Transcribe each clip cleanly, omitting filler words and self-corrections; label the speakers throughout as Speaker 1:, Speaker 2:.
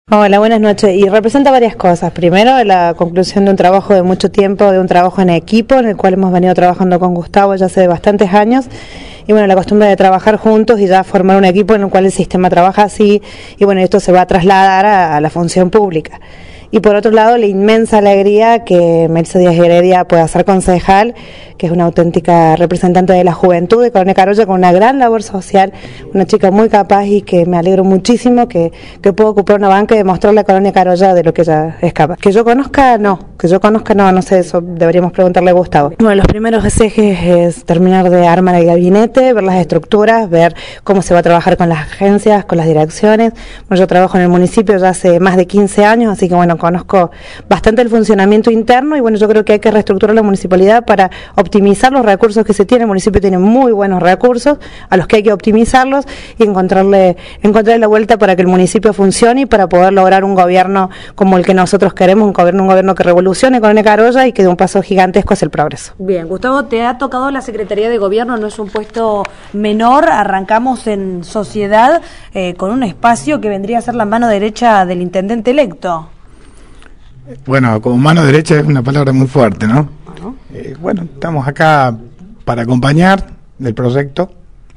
Speaker 1: Hola, buenas noches. Y representa varias cosas. Primero, la conclusión de un trabajo de mucho tiempo, de un trabajo en equipo, en el cual hemos venido trabajando con Gustavo ya hace bastantes años. Y bueno, la costumbre de trabajar juntos y ya formar un equipo en el cual el sistema trabaja así. Y bueno, esto se va a trasladar a la función pública. Y por otro lado, la inmensa alegría que Melissa Díaz Heredia pueda ser concejal, que es una auténtica representante de la juventud de Colonia Carolla, con una gran labor social, una chica muy capaz y que me alegro muchísimo que pueda ocupar una banca y demostrarle a Colonia Carolla de lo que ella es capaz. Que yo conozca, no, no sé, eso deberíamos preguntarle a Gustavo. Bueno, los primeros ejes es terminar de armar el gabinete, ver las estructuras, ver cómo se va a trabajar con las agencias, con las direcciones. Bueno, yo trabajo en el municipio ya hace más de 15 años, así que bueno, conozco bastante el funcionamiento interno y bueno, yo creo que hay que reestructurar la municipalidad para optimizar los recursos que se tienen. El municipio tiene muy buenos recursos a los que hay que optimizarlos y encontrarle la vuelta para que el municipio funcione y para poder lograr un gobierno como el que nosotros queremos, un gobierno que revolucione Colonia Carolla y que dé un paso gigantesco hacia el progreso.
Speaker 2: Bien, Gustavo, te ha tocado la Secretaría de Gobierno, no es un puesto menor, arrancamos en sociedad con un espacio que vendría a ser la mano derecha del intendente electo.
Speaker 3: Bueno, como mano derecha es una palabra muy fuerte, ¿no? Bueno, estamos acá para acompañar del proyecto,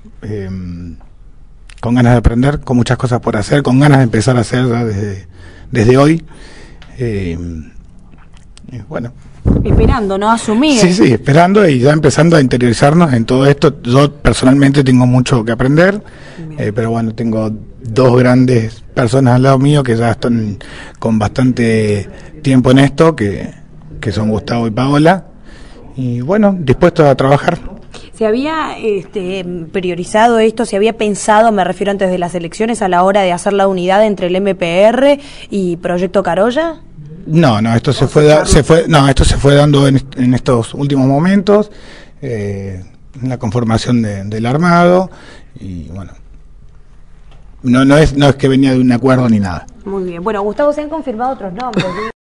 Speaker 3: con ganas de aprender, con muchas cosas por hacer, con ganas de empezar a hacer ya desde hoy. Bueno.
Speaker 2: Esperando, ¿no? Asumir.
Speaker 3: Sí, esperando y ya empezando a interiorizarnos en todo esto. Yo personalmente tengo mucho que aprender, pero bueno, tengo dos grandes personas al lado mío que ya están con bastante tiempo en esto, que son Gustavo y Paola, y bueno, dispuestos a trabajar.
Speaker 2: ¿Se había priorizado esto, se había pensado, me refiero antes de las elecciones, a la hora de hacer la unidad entre el MPR y Proyecto Carolla?
Speaker 3: No, esto se fue dando en estos últimos momentos, en la conformación del armado, y bueno, no es que venía de un acuerdo ni nada.
Speaker 2: Muy bien. Bueno, Gustavo, se han confirmado otros nombres.